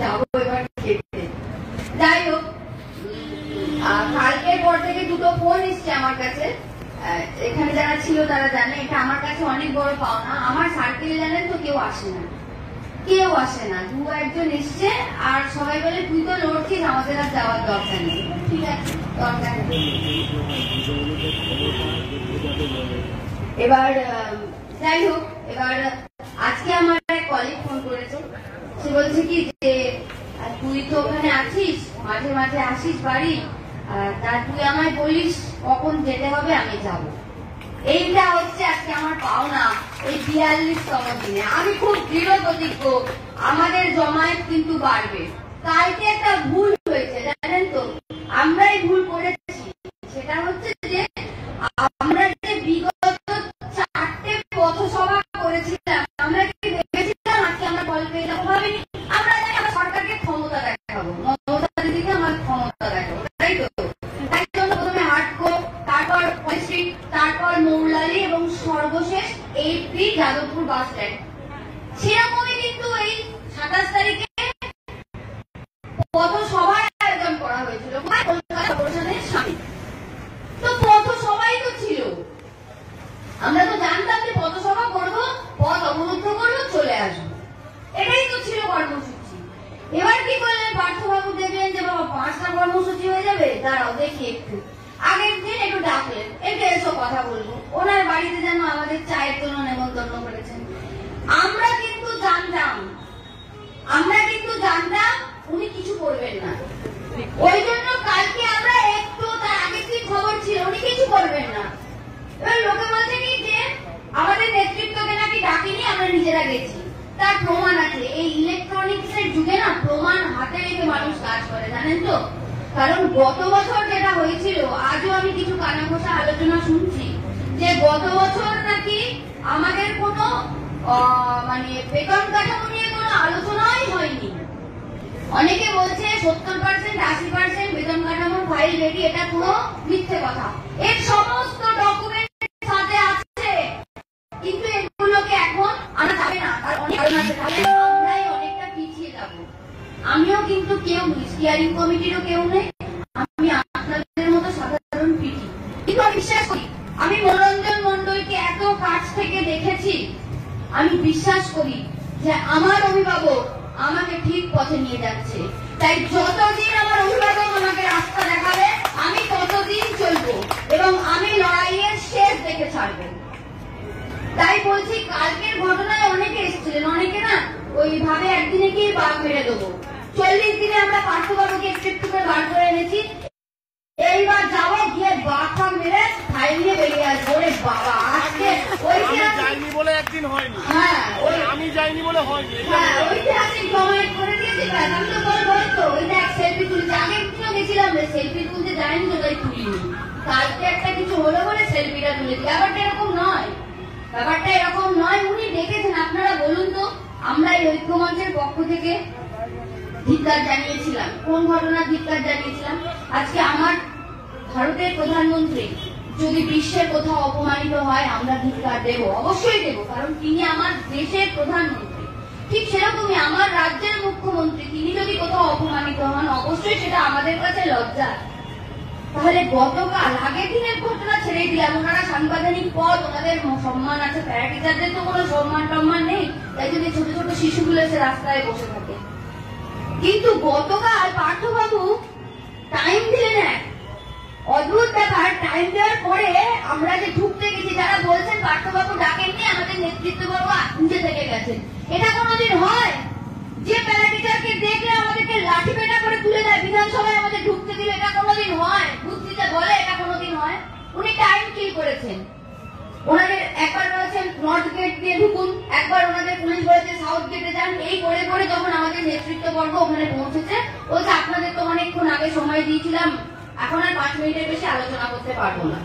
যাবো এবার খেতে। যাই হোক, কালকের পর থেকে দুটো ফোন এসছে আমার কাছে। এখানে যারা ছিল তারা জানে এটা আমার কাছে অনেক বড় পাওনা। আমার সার্কেলে জানেন তো কেউ আসে না, কেউ আসে না। দু একজন এসছে আর সবাই বলে তুই তো লড়ছিস, আমাদের আর যাওয়ার দরকার নেই। ঠিক আছে, দরকার নেই। এবার যাই হোক, এবার আজকে আমার এক কলিগ ফোন করেছে। সে বলছে কি যে তুই তো ওখানে আছিস, মাঝে মাঝে আসিস বাড়ি, তা তুই আমায় বলিস কখন যেতে হবে, আমি যাব। এইটা হচ্ছে আজকে আমার পাওনা এই 42তম দিনে। আমি খুব দৃঢ় প্রতিজ্ঞ আমাদের জমায়েত কিন্তু বাড়বে। কালকে একটা ভুল হয়েছে জানেন তো, আমরাই ভুল করেছি। সেটা হচ্ছে যে আমরা যে বিগত 4টে পথসভা করেছিলাম, আমরা কি ভেবেছিলাম আজকে আমরা ফল পেয়ে যাবো? ভাবিনি। আমরা জানি আমরা সরকারকে ক্ষমতা দেখাবো, মমতা দিদিকে আমার ক্ষমতা দেখাবো, তাই তো? তাই জন্য প্রথমে হাটকো, তারপর পলিস্ট্রিট, তারপর মৌলালি এবং সর্বশেষ 8 যাদবপুর বাস স্ট্যান্ড। সেরকমই কিন্তু এই 27 তারিখে পথসভার আয়োজন করা হয়েছিল কলকাতা কর্পোরেশনের সামনে। তো পথসভাই তো ছিল, আমরা তো জানতাম যে পথসভা করবো, পথ অবরুদ্ধ করবো, চলে আসবো, এটাই তো ছিল কর্মসূচি। এবার কি করলেন পার্থবাবু, দেখলেন যে বাবা 5টা কর্মসূচি হয়ে যাবে, দাঁড়াও দেখি একটু। আগের দিন একটু ডাকলেন, একটু এসো কথা বলবো। ওনার বাড়িতে যেন আমাদের চায়ের জন্য নেমন্তন্ন করেছেন। আমরা কিন্তু জানতাম উনি কিছু করবেন না। ওই জন্য কালকে আমরা একটু, তার আগের দিন খবর ছিল উনি কিছু করবেন না। এবার লোকে বলছে কি যে আমাদের নেতৃত্বকে নাকি ডাকিনি, আমরা নিজেরা গেছি। তার প্রমাণ আছে। এই ইলেকট্রনিক্স এর যুগে না প্রমাণ হাতে রেখে মানুষ কাজ করে, জানেন তো? কারণ গত বছর যেটা হয়েছিল, আজও আমি কিছু কানাঘোষা আলোচনা শুনছি যে গত বছর নাকি আমাদের কোনো বেতন কাঠামো নিয়ে কোনো আলোচনাই হয়নি। অনেকে বলছে 70%, 80% বেতন কাঠামোর ফাইল রেডি, এটা পুরো মিথ্যে কথা। এর সমস্ত ডকুমেন্ট সাথে আছে, কিন্তু এগুলোকে এখন আনা যাবে না, কারণ আমরাই অনেকটা পিছিয়ে যাব। আমিও কিন্তু কেউ নেই, স্টিয়ারিং কমিটিরও কেউ নেই, আমি আপনাদের মতো সাধারণ পিটি। কিন্তু আমি বিশ্বাস করি, আমি মনোরঞ্জন মণ্ডলকে এত কাছ থেকে দেখেছি, আমি বিশ্বাস করি যে আমার অভিভাবক আমাকে ঠিক পথে নিয়ে যাচ্ছে। তাই যতদিন আমার অভিভাবক আমাকে রাস্তা দেখাবে, আমি ততদিন চলবো এবং আমি লড়াইয়ের শেষ দেখে ছাড়বো। তাই বলছি, কালকের ঘটনায় অনেকে এসেছিলেন, অনেকে না ওইভাবে একদিনে কি বাঘ মেরে দেবো। 40 দিনে আমরা পার্থবাবুকে একটু একটু করে বার করে এনেছি। এইবার যাবো, গিয়ে বাঘ মেরে ফাইল নিয়ে বেরিয়ে আসবো। ওরে বাবা, আজকে যাইনি বলে একদিন হয়নি, আমি যাইনি বলে হয়নি। ঐতিহাসিক জমায়েত করে দিয়েছি। আমি তো বলতো ওই দেখ সেলফি তুলছি, আগের দিনও গেছিলাম, সেলফি তুলতে যাইনি তো, তাই তুলিনি। কালকে একটা কিছু হলো বলে সেলফিটা তুলেছি। ব্যাপারটা এরকম নয়, ব্যাপারটা এরকম নয়। উনি ডেকেছেন, আপনারা বলুন তো। আমরা এই ঐক্যমঞ্চের পক্ষ থেকে ধিক্কার জানিয়েছিলাম। কোন ঘটনার ধিক্কার জানিয়েছিলাম? আজকে আমার ভারতের প্রধানমন্ত্রী যদি বিশ্বের কোথাও অপমানিত হয়, আমরা ধিক্কার দেবো, অবশ্যই দেবো, কারণ তিনি আমার দেশের প্রধানমন্ত্রী। ঠিক সেরকমই আমার রাজ্যের মুখ্যমন্ত্রী, তিনি যদি কোথাও অপমানিত হন, অবশ্যই সেটা আমাদের কাছে লজ্জা। তাহলে গতকাল আগের দিনের ঘটনা ছেড়ে দিলাম, ওনারা সাংবিধানিক পদ, ওনাদের সম্মান আছে, প্যারা টিচারদের তো কোনো সম্মান টম্মান নেই, তাই জন্য ছোট ছোট শিশুগুলো এসে রাস্তায় বসে থাকে। কিন্তু গতকাল পার্থবাবু টাইম দিলেন এক অদ্ভুত ব্যাপার। টাইম দেওয়ার পরে আমরা যে ঢুকতে গেছি, যারা বলছেন পার্থবাবু ডাকেননি, আমাদের নেতৃত্ববর্গ নিজে থেকে গেছেন। এটা কোনোদিন হয় যে প্যারা টিচারকে দেখলে আমাদেরকে লাঠি পেটা করে তুলে দেয়, বিধানসভায় আমাদের ঢুকতে দিলে? এটা কোনোদিন হয়? বুদ্ধিতে বলে এটা কোনোদিন হয়? উনি টাইম কিল করেছেন। ওনাদের একবার বলেছেন নর্থ গেট দিয়ে ঢুকুন, একবার ওনাদের পুলিশ বলেছে সাউথ গেটে যান। এই করে করে যখন আমাদের নেতৃত্ববর্গ ওখানে পৌঁছেছে, বলছে আপনাদের তো অনেকক্ষণ আগে সময় দিয়েছিলাম, এখন আর 5 মিনিটের বেশি আলোচনা করতে পারবো না।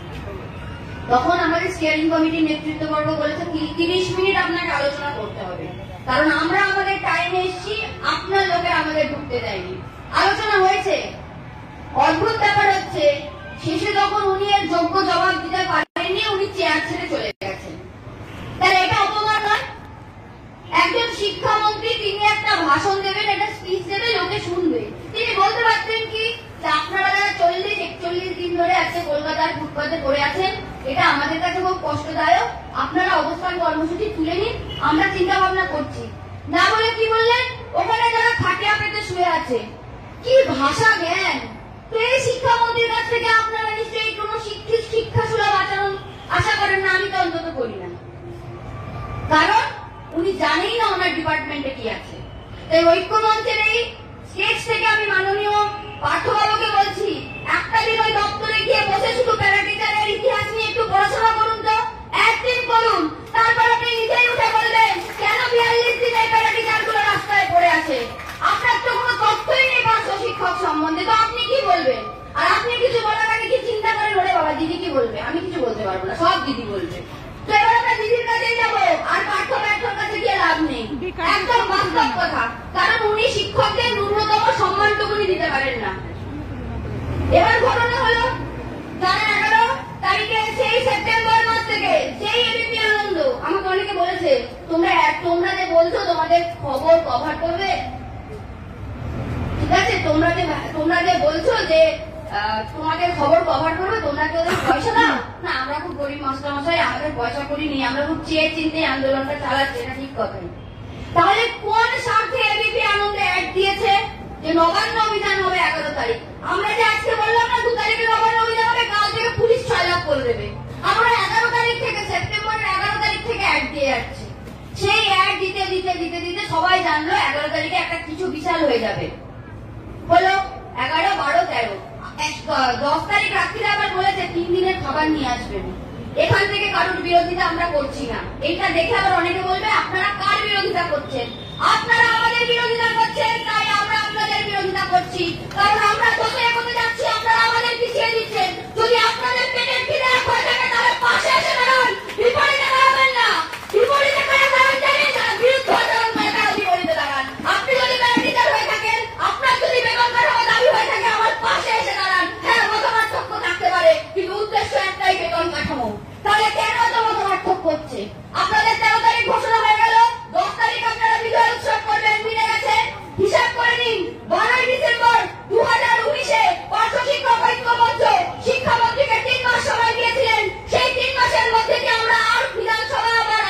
তখন আমাদের স্টিয়ারিং কমিটির নেতৃত্ববর্গ বলেছে 30 মিনিট আপনাকে আলোচনা করতে হবে, কারণ আমরা আমাদের টাইমে এসেছি, আপনার লোকের আমাদের ঢুকতে দেয়নি। আলোচনা হয়েছে। অদ্ভুত ব্যাপার হচ্ছে, শেষে যখন উনি এর যোগ্য জবাব দিতে পারেননি, উনি চেয়ার ছেড়ে চলে গেছেন। তাহলে এটা অপমান নয়? একজন শিক্ষামন্ত্রী তিনি একটা ভাষণ দেবেন, একটা স্পিচ দেবেন, ধরে আজকে কলকাতার ফুটপাতে পড়ে আছেন, এটা আমাদের কাছে খুব কষ্টদায়ক। আপনারা অবস্থান কর্মসূচি তুলে নিন, আমরা চিন্তা ভাবনা করছি। না বলে কি বললেন, ওখানে যারা খাটিয়া পেতে শুয়ে আছে, কি ভাষা জ্ঞান! তো এই শিক্ষামন্ত্রীর কাছ থেকে আপনারা নিশ্চয়ই কোনো শিক্ষা সুলভ আচরণ আশা করেন না, আমি তো অন্তত করি না, কারণ উনি জানেই না ওনার ডিপার্টমেন্টে কি আছে। তাই ঐক্যমঞ্চের এই স্টেজ থেকে আমি মাননীয় পার্থবাবুকে বলছি, একটা দিন ওই দপ্তরে গিয়ে বসে শুধু প্যারাটিচারের ইতিহাস নিয়ে একটু পড়াশোনা করুন তো, একদিন করুন, তারপর আপনি নিজেই উঠে বলবেন কেন 42 দিন এই প্যারাটিচার গুলো রাস্তায় পড়ে আছে। আপনার তো কোনো তথ্যই নেই পার্শ্ব শিক্ষক সম্বন্ধে, তো আপনি কি বলবেন? আর আপনি কিছু বলার আগে কি চিন্তা করেন, ওরে বাবা দিদি কি বলবে, আমি কিছু বলতে পারবো না, সব দিদি বলবে। তো এবার আমরা দিদির কাছেই যাবো, আর পার্থ ব্যর্থর কাছে গিয়ে লাভ নেই, একদম বাস্তব কথা। কারণ উনি শিক্ষকদের ন্যূনতম সম্মানটুকুনি দিতে পারেন না। এবার ঘটনা হলো, জানেন 11 তারিখে সেই সেপ্টেম্বর মাস থেকে সেই এবিপি আনন্দ আমাকে অনেকে বলেছে, তোমরা যে বলছো তোমাদের খবর কভার করবে, ঠিক আছে, তোমরা যে বলছো যে তোমাদের খবর কভার করবে, তোমরা কি ওদের পয়সা দাও? না, আমরা খুব গরিব মাস্টারমশাই, আমাদের পয়সা করি নেই, আমরা খুব চেয়ে চিন্তে আন্দোলনটা চালাচ্ছি, এটা ঠিক কথাই। তাহলে কোন স্বার্থে এবিপি আনন্দে অ্যাড দিয়েছে যে নবান্ন অভিযান হবে 11 তারিখ? আমরা যে আজকে বললাম না 2 তারিখে নবান্ন অভিযান হবে, কাল থেকে পুলিশ 6 লাখ করে দেবে। আমরা 11 তারিখ থেকে, সেপ্টেম্বরের 11 তারিখ থেকে অ্যাড দিয়ে যাচ্ছি। সেই অ্যাড দিতে দিতে দিতে দিতে সবাই জানলো 11 তারিখে একটা কিছু বিশাল হয়ে যাবে। হলো 11, 12, 13, 10 তারিখ রাত্রিরে আবার বলেছে 3 দিনের খাবার নিয়ে আসবেন। এখান থেকে কারোর বিরোধিতা আমরা করছি না। এইটা দেখে আবার অনেকে বলবে আপনারা কার বিরোধিতা করছেন? আপনারা আমাদের বিরোধিতা করছেন, তাই আমরা আপনাদের বিরোধিতা করছি। কারণ আমরা যত এগোতে যাচ্ছি আপনারা আমাদের পিছিয়ে দিচ্ছেন। যদি আপনাদের পেটের খিদে এক হয়ে থাকে তাহলে পাশে এসে দাঁড়ান, বিপরীতে দাঁড়াবেন না। বিপরীতে কারা দাঁড়ান জানেন? যারা বিরুদ্ধ আচরণ করে তারা বিপরীতে দাঁড়ান। আপনি যদি প্যারাটিচার হয়ে থাকেন, আপনার যদি বেতন কাঠামো দাবি হয়ে থাকে, আমার পাশে এসে দাঁড়ান। হ্যাঁ, মতপার্থক্য থাকতে পারে, কিন্তু উদ্দেশ্য একটাই, বেতন কাঠামো। তাহলে কেন এত মতপার্থক্য হচ্ছে? আপনাদের 13 তারিখ ঘোষণা হয়ে গেল, 10 তারিখ আপনারা বিজয় উৎসব করবেন, মিলে গেছে। হিসাব করে নিন, 12 ডিসেম্বর 2019-এ পার্শ্ব শিক্ষক ঐক্যমঞ্চ শিক্ষামন্ত্রীকে 3 মাস সময় দিয়েছিলেন। সেই 3 মাসের মধ্যে কি আমরা আর বিধানসভা আবার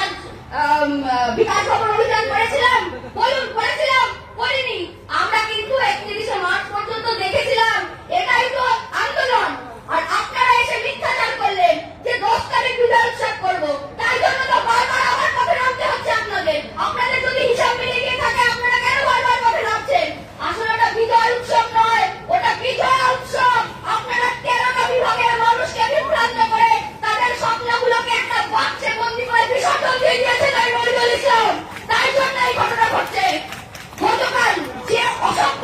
বিকাশ ভবন অভিযান করেছিলাম? বলুন, করেছিলাম? করিনি। আমরা কিন্তু 31শে মার্চ পর্যন্ত দেখেছিলাম, এটাই তো আন্দোলন। আর আপনারা এসে মিথ্যাচার করলেন যে 10 তারিখ বিজয় উৎসব করবো, তাই জন্য তো বারবার আবার পথে নামতে হচ্ছে আপনাদের। আপনাদের যদি হিসাব মিলে গিয়ে থাকে, আপনারা কেন বারবার পথে নামছেন? আসলে ওটা বিজয় উৎসব নয়, ওটা বিজয় উৎসব। আপনারা 13টা বিভাগের মানুষকে বিভ্রান্ত করে তাদের স্বপ্নগুলোকে একটা বাক্সে বন্দি করে বিসর্জন দিয়ে দিয়েছে তাই নজরুল ইসলাম। তাই জন্য এই ঘটনা ঘটছে। গতকাল যে অসভ্য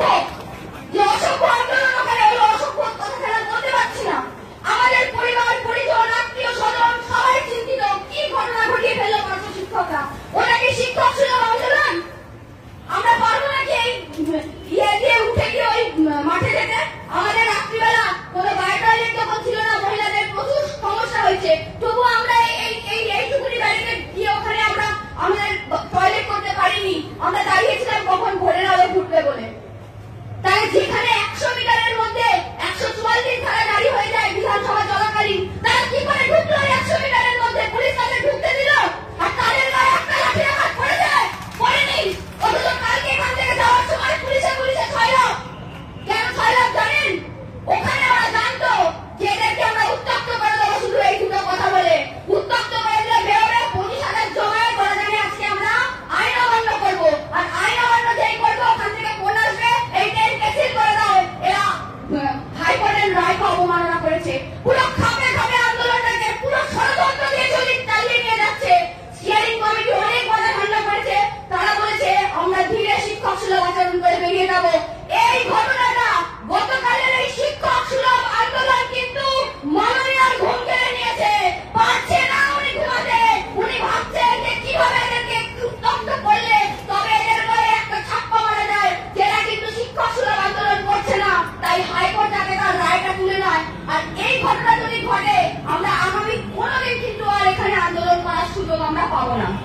আন্দোলন ওখানে হলো, অসভ্য কথা ছাড়া বলতে পারছি না। আমাদের পরিবার, পরিজন, আত্মীয় স্বজন সবাই চিন্তিত, কি ঘটনা ঘটিয়ে ফেললো পার্শ্ব শিক্ষকরা। ওটা কি শিক্ষক সুলভ আন্দোলন? আমরা পারবো নাকি এই ইয়ে দিয়ে উঠে গিয়ে ওই মাঠে যেতে? আমাদের রাত্রিবেলা কোনো বায়োটয়লেট যখন ছিল না, মহিলাদের প্রচুর সমস্যা হয়েছে, তবু আমরা এইটুকুনি ব্যারিকেড দিয়ে ওখানে আমরা আমাদের টয়লেট করতে পারিনি। আমরা দাঁড়িয়েছিলাম কখন ভোরের আলো ফুটবে বলে। তাই যেখানে 100 মিটারের মধ্যে 144 ধারা জারি হয়ে যায় বিধানসভা চলাকালীন, তারা কি করে ঢুকলো 100 মিটারের মধ্যে? পুলিশ তাদের ঢুকতে দিল? আর তাদের গায়ে একটা লাঠি আঘাত পড়ে যায়? পড়েনি। অথচ কালকে এখান থেকে যাওয়ার সময় পুলিশে 6 লাখ। কেন 6 লাখ জানেন? ওখানে ওরা জানতো যে এদেরকে আমরা উত্তপ্ত করে দেবো শুধু এই দুটো কথা বলে। উত্তপ্ত করে দিলে বেরোবে 25,000 জমায়েত করা জানে আজকে আমরা আইন অমান্য করবো। আর আইন অমান্য যেই করবো ওখান থেকে ফোন আসবে, এই ট্রেন ক্যান্সেল করে দাও, এরা হাইকোর্টের রায়কে অবমাননা করেছে। পুরো খাপে খাপে আন্দোলনটাকে পুরো ষড়যন্ত্র দিয়ে চালিয়ে নিয়ে যাচ্ছে। স্টিয়ারিং কমিটি অনেক কথা ঠান্ডা করেছে, তারা বলেছে আমরা ধীরে শিক্ষক সুলভ আচরণ করে বেরিয়ে যাবো। এই ঘটনাটা গতকালের এই শিক্ষক সুলভ আন্দোলন কিন্তু মাননীয় ঘুম কেড়ে নিয়েছে। পারছে না উনি ঘুমাতে। উনি ভাবছেন যে কিভাবে এদেরকে উত্তপ্ত করলে তবে এদের গায়ে একটা ছাপ্পা মারা যায়, যেটা কিন্তু শিক্ষক সুলভ আন্দোলন করছে না। তাই হাইকোর্ট তাকে তার রায়টা তুলে নেয়। আর এই ঘটনা যদি ঘটে, আমরা আগামী কোনোদিন কিন্তু আর এখানে আন্দোলন করার সুযোগ আমরা পাবো না।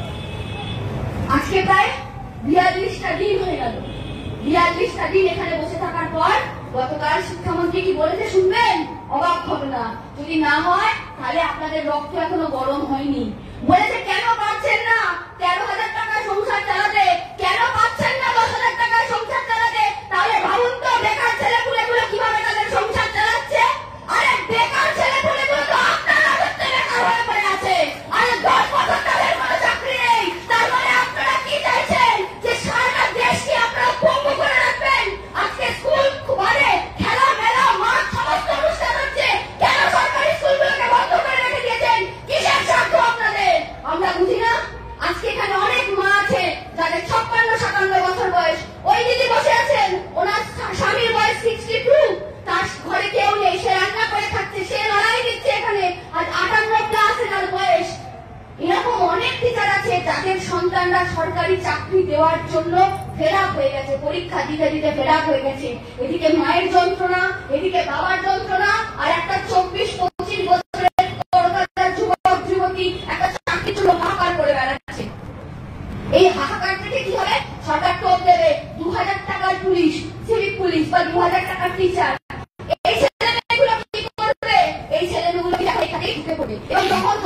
আজকে প্রায় 42টা দিন হয়ে গেল। 42টা দিন এখানে বসে থাকার পর গতকাল শিক্ষামন্ত্রী কি বলেছে শুনবেন? অবাক হবে না। যদি না হয় তাহলে আপনাদের রক্ত এখনো গরম হয়নি। বলেছে কেন পাচ্ছেন না 13,000 টাকার সংসার চালাতে, কেন পাচ্ছেন না 10,000 টাকার সংসার চালাতে? তাহলে ভাবুন তো বেকার ছেলেপুলেগুলো কিভাবে তাদের সংসার চালাচ্ছে। আরে বেকার ছেলেপুলেগুলো তো আপনার রাজত্বে বেকার হয়ে পড়ে আছে। আরে 10 বছর তাদের কোনো চাকরি নেই। তার মানে আপনারা কি চাইছেন যে সারা দেশকে আপনারা পঙ্গু করে রাখবেন? আজকে স্কুল মানে খেলা মেলা মাঠ সমস্ত অনুষ্ঠান হচ্ছে, কেন সরকারি স্কুলগুলোকে বন্ধ করে রেখে দিয়েছেন? কিসের স্বার্থ আপনাদের আমরা বুঝি না। আজকে এখানে অনেক মা আছে যাদের 56-57 বছর বয়স। ওই দিদি বসে আছেন, ওনার স্বামীর বয়স 62, তার ঘরে কেউ নেই, সে রান্না করে খাচ্ছে, সে লড়াই দিচ্ছে এখানে, আজ 58+ তার বয়স। এরকম অনেক টিচার আছে যাদের সন্তানরা সরকারি চাকরি দেওয়ার জন্য ফেরাক হয়ে গেছে, পরীক্ষা দিতে দিতে ফেরাক হয়ে গেছে। এদিকে মায়ের যন্ত্রণা, এদিকে বাবার যন্ত্রণা, আর একটা 24-25 বছরের কলকাতার যুবক যুবতী একটা চাকরির জন্য হাহাকার করে বেড়াচ্ছে। এই হাহাকার থেকে কি হবে? সরকার টোপ দেবে 2,000 টাকার পুলিশ, সিভিক পুলিশ বা 2,000 টাকার টিচার। এই ছেলেমেয়েগুলো কি করবে? এই ছেলেমেয়েগুলো এখানেই ঢুকে পড়বে এবং তখন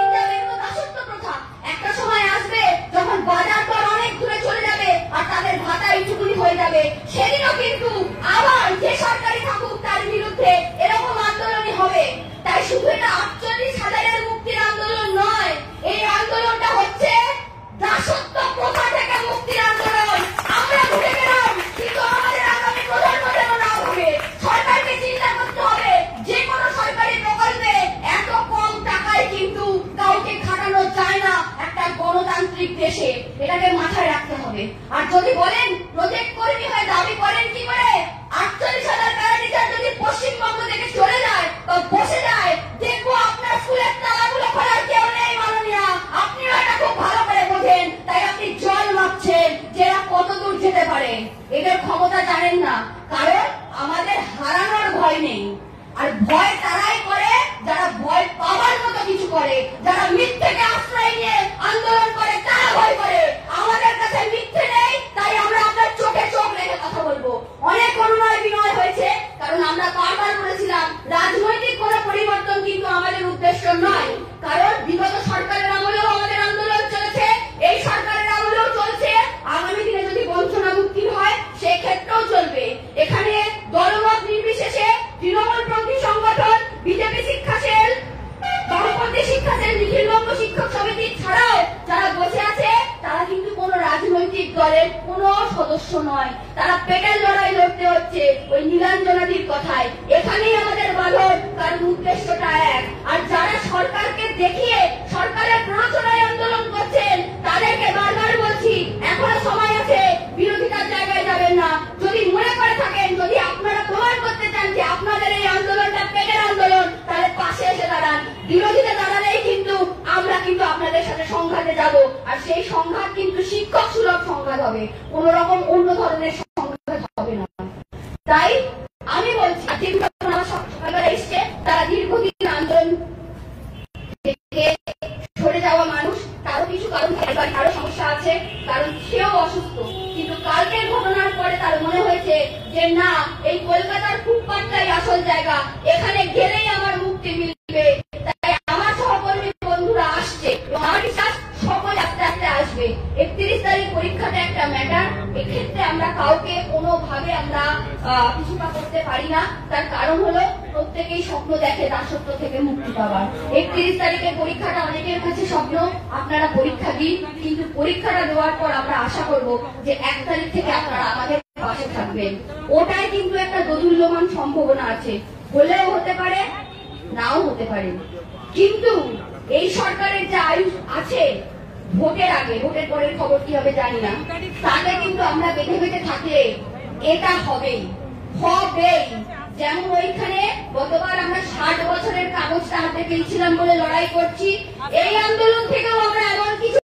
একটা সময় আসবে যখন বাজার দর অনেক দূরে চলে যাবে আর তাদের ভাতা ইচুকুনি হয়ে যাবে। সেদিনও কিন্তু আবার যে সরকারি থাকুক তার বিরুদ্ধে এরকম আন্দোলনই হবে। তাই শুধু এটা 48,000-এর মুক্তির আন্দোলন নয়, এই আন্দোলনটা হচ্ছে দাসত্ব প্রথা থেকে মুক্তির আন্দোলন। আমরা ভুলে গেলাম, কিন্তু আমাদের আগামী প্রজন্ম যেন না ভুলে। সরকারকে চিন্তা করতে হবে যে কোনো সরকারি প্রকল্পে এত কম টাকায় কিন্তু কাউকে খাটানো যায় না একটা গণতান্ত্রিক দেশে, এটাকে মাথায় রাখতে হবে। আর যদি বলেন প্রজেক্ট কর্মী হয়ে দাবি করেন কি করে, 48,000 প্যারাটিচার যদি পশ্চিমবঙ্গ থেকে চলে যায় বা বসে যায়, দেখবো আপনার স্কুলের তালাগুলো খোলার কেউ নেই। মাননীয়া, আপনিও এটা খুব ভালো করে বোঝেন, তাই আপনি জল মাপছেন যে এরা কত দূর যেতে পারে। এদের ক্ষমতা জানেন না, কারণ আমাদের হারানোর ভয় নেই। আর ভয় তারাই করে যারা ভয় পাওয়ার মতো কিছু করে, যারা মিথ্যেকে আশ্রয় নিয়ে আন্দোলন করে, তারা ভয় করে। আমাদের কাছে মিথ্যে নেই, তাই আমরা আপনার চোখে চোখ রেখে কথা বলবো। অনেক অনুনয় বিনয় হয়েছে, কারণ আমরা বারবার বলেছিলাম রাজনৈতিক কোন পরিবর্তন কিন্তু আমাদের উদ্দেশ্য নয়। কারণ বিগত সরকারের আমলেও আমাদের আন্দোলন চলেছে, এই সরকারের আমলেও চলছে, আগামী দিনে যদি বঞ্চনা মুক্তির হয় সেক্ষেত্রেও চলবে। এখানে দলমত নির্বিশেষে তৃণমূলপন্থী সংগঠন, বিজেপি শিক্ষা সেল, বামপন্থী শিক্ষা সেল, নিখিলবঙ্গ শিক্ষক সমিতি ছাড়াও যারা বসে আছে তারা কিন্তু কোন রাজনৈতিক দলের কোন সদস্য নয়। তারা পেটের লড়াই লড়তে হচ্ছে ওই নীলাঞ্জনাদির কথায়। এখানেই আমাদের বাঁধন, কারণ উদ্দেশ্যটা এক। আর যারা সরকারকে দেখিয়ে সরকারের প্ররোচনায় আন্দোলন করছেন তাদেরকে বারবার বলছি এখনো সময় আছে, বিরোধিতার জায়গায় যাবেন না। যদি মনে করে থাকেন, যদি আপনারা প্রমাণ করতে চান যে আপনাদের এই আন্দোলনটা পেটের আন্দোলন, তাহলে পাশে এসে দাঁড়ান। বিরোধিতা দাঁড়ালেই কিন্তু আমরা কিন্তু আপনাদের সাথে সংঘাতে যাব। আর সেই সংঘাত কিন্তু শিক্ষক সুলভ সংঘাত হবে, কোন রকম অন্য ধরনের সংঘাত হবে না। তাই আমি বলছি যেগুলো আমার সকালবেলা এসছে তারা দীর্ঘদিন আন্দোলন থেকে সরে যাওয়া মানুষ, কারো কিছু কারণ থাকে, কারো সমস্যা আছে, কারণ সেও অসুস্থ। কিন্তু কালকের ঘটনার পরে তার মনে হয়েছে যে না, এই কলকাতার ফুটপাতটাই আসল জায়গা, এখানে গেলেই আমার মুক্তি মিলবে। তাই আমার সহকর্মী বন্ধুরা আসছে এবং আমার বিশ্বাস সকল আস্তে আস্তে আসবে। 31 তারিখ পরীক্ষাটা একটা ম্যাটার, এক্ষেত্রে আমরা কাউকে কোনোভাবে আমরা কিছুটা করতে পারি না। তার কারণ হলো প্রত্যেকেই স্বপ্ন দেখে দাসত্ব থেকে মুক্তি পাওয়ার। 31 তারিখের পরীক্ষাটা অনেকের কাছে স্বপ্ন, আপনারা পরীক্ষা দিন, কিন্তু পরীক্ষাটা দেওয়ার পর আমরা আশা করব যে 1 তারিখ থেকে আপনারা আমাদের পাশে থাকবেন। ওটাই কিন্তু একটা দোদুল্যমান সম্ভাবনা আছে, হলেও হতে পারে, নাও হতে পারে। কিন্তু এই সরকারের যে আয়ু আছে, ভোটের আগে, ভোটের পরের খবর কি হবে জানি না, তাতে কিন্তু আমরা বেঁধে বেঁধে থাকলে এটা হবেই হবেই। যেমন ওইখানে গতবার আমরা 60 বছরের কাগজটা হাতে পেয়েছিলাম বলে লড়াই করছি, এই আন্দোলন থেকেও আমরা এমন কিছু